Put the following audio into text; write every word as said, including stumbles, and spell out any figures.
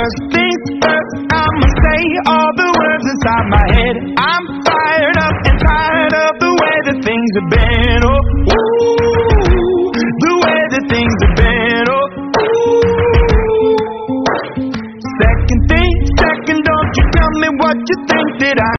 First things first, I'ma say all the words inside my head. I'm fired up and tired of the way that things have been. Oh, ooh, the way that things have been. Oh, ooh. Second thing, second, don't you tell me what you think that I